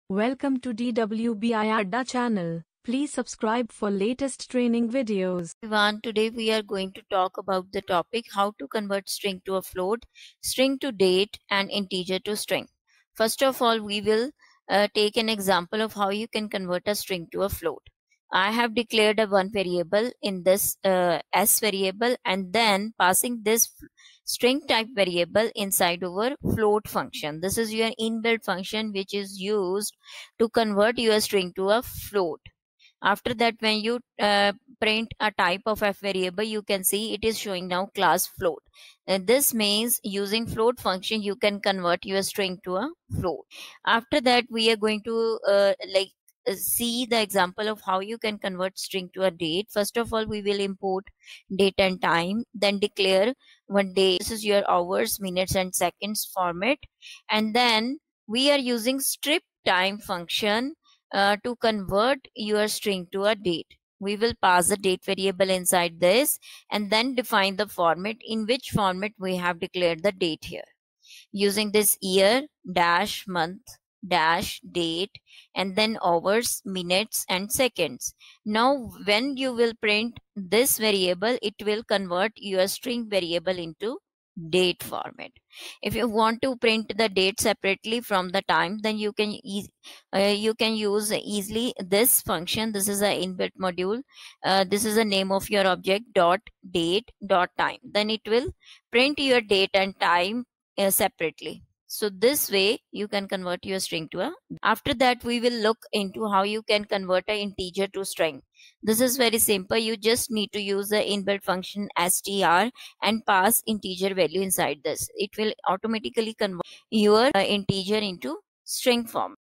Welcome to DWBI Adda channel. Please subscribe for latest training videos. Everyone, today we are going to talk about the topic how to convert string to a float, string to date, and integer to string. First of all, we will take an example of how you can convert a string to a float. I have declared a one variable in this s variable and then passing this string type variable inside our float function. This is your inbuilt function which is used to convert your string to a float. After that, when you print a type of f variable, you can see it is showing now class float. And this means using float function you can convert your string to a float. After that, we are going to see the example of how you can convert string to a date. First of all, we will import date and time, then declare one day. This is your hours, minutes, and seconds format. And then we are using strip time function to convert your string to a date. We will pass the date variable inside this and then define the format, in which format we have declared the date here. Using this year dash month dash date and then hours, minutes, and seconds. Now when you will print this variable, it will convert your string variable into date format. If you want to print the date separately from the time, then you can use easily this function. This is an inbuilt module. This is the name of your object dot date dot time. Then it will print your date and time separately. So this way you can convert your string to a. After that, we will look into how you can convert an integer to string. This is very simple. You just need to use the inbuilt function str and pass integer value inside this. It will automatically convert your integer into string form.